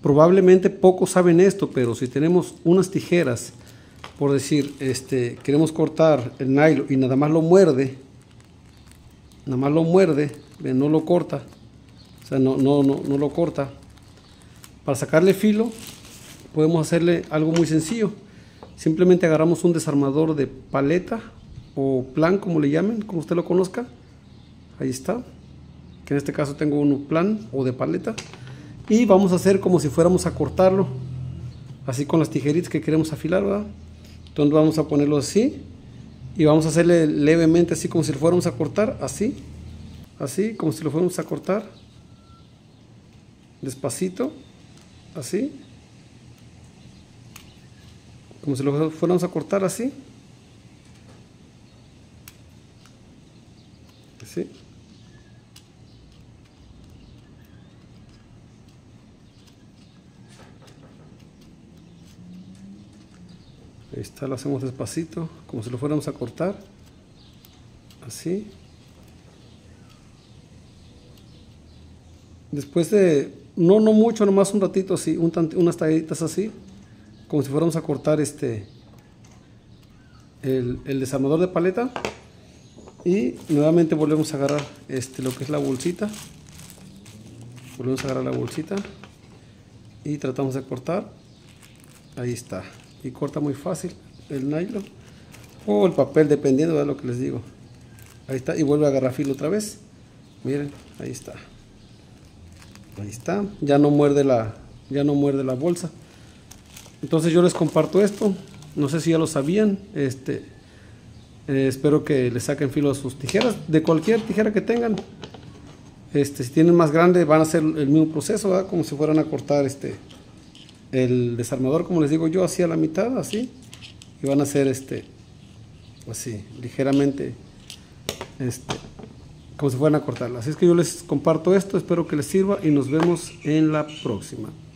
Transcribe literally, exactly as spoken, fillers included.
Probablemente pocos saben esto, pero si tenemos unas tijeras, por decir, este, queremos cortar el nylon y nada más lo muerde, nada más lo muerde, no lo corta, o sea, no, no, no, no lo corta. Para sacarle filo, podemos hacerle algo muy sencillo. Simplemente agarramos un desarmador de paleta o plan, como le llamen, como usted lo conozca. Ahí está, que en este caso tengo uno plan o de paleta. Y vamos a hacer como si fuéramos a cortarlo, así con las tijeritas que queremos afilar, ¿verdad? Entonces vamos a ponerlo así y vamos a hacerle levemente así como si lo fuéramos a cortar, así, así como si lo fuéramos a cortar, despacito, así, como si lo fuéramos a cortar así, así. Ahí está, lo hacemos despacito, como si lo fuéramos a cortar, así. Después de, no, no mucho, nomás un ratito así, un unas tallitas así, como si fuéramos a cortar este, el, el desarmador de paleta. Y nuevamente volvemos a agarrar este, lo que es la bolsita, volvemos a agarrar la bolsita y tratamos de cortar, ahí está. Y corta muy fácil el nylon o el papel, dependiendo de lo que les digo. Ahí está, y vuelve a agarrar filo otra vez. Miren, ahí está. Ahí está, ya no muerde la, ya no muerde la bolsa. Entonces yo les comparto esto. No sé si ya lo sabían. Este, eh, espero que le saquen filo a sus tijeras, de cualquier tijera que tengan. Este, si tienen más grande, van a hacer el mismo proceso, ¿verdad? Como si fueran a cortar este. El desarmador, como les digo yo, así a la mitad, así, y van a hacer este, así, ligeramente, este, como si fueran a cortarla. Así es que yo les comparto esto, espero que les sirva y nos vemos en la próxima.